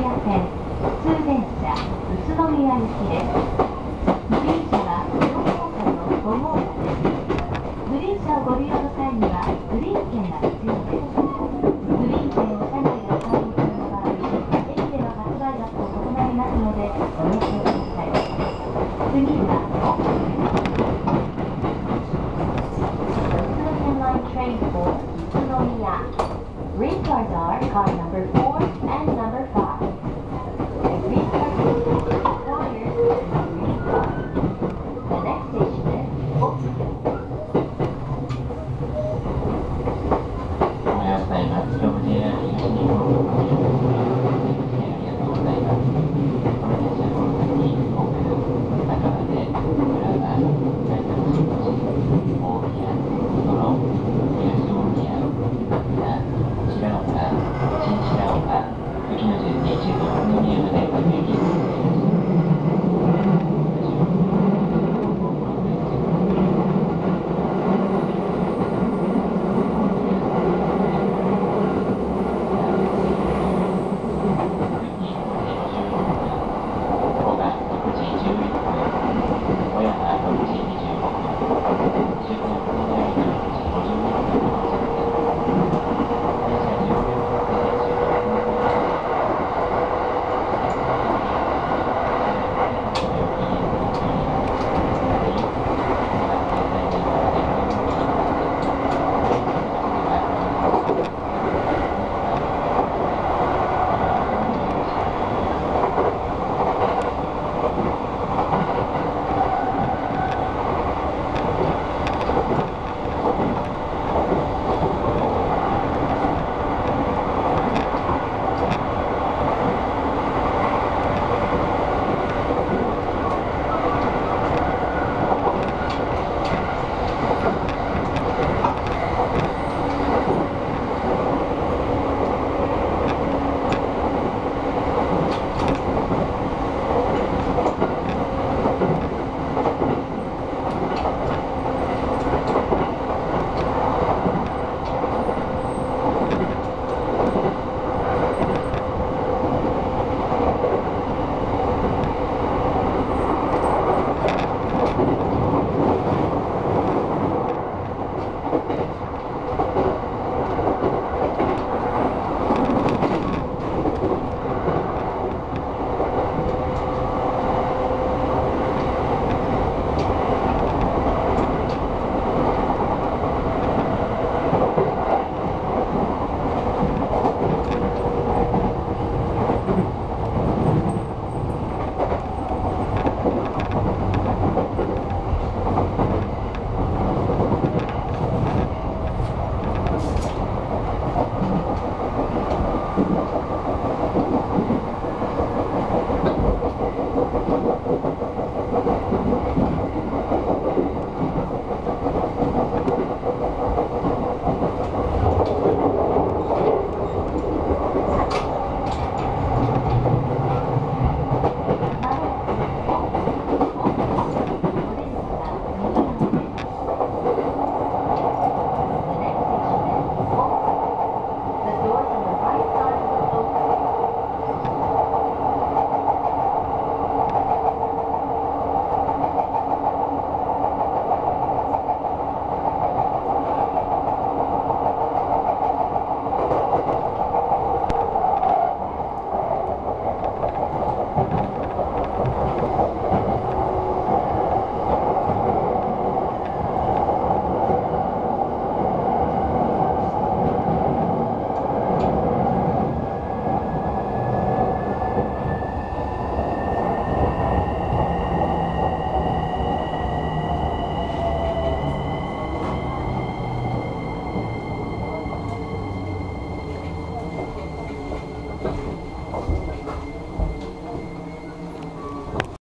宮線普通電車宇都宮行きです。グリーン車は両方向の5号車です。グリーン車をご利用の際にはグリーン券が必要です。グリーン券を車内でお買い求めの場合、駅での発売額と異なりますのでご了承ください。次はTrain for Utsunomiya. Green cars are car number 4 and number 5. The green card system requires a green car. The next station is Otsuka. おはようございます。今日も JR 東日本のご利用くださいありがとうございます。この電車この先、奥、中まで、浦和、埼玉新町、大宮、その東大宮、秋田、白岡、新白岡、雪の順に一部宇都宮まで各駅に進みます。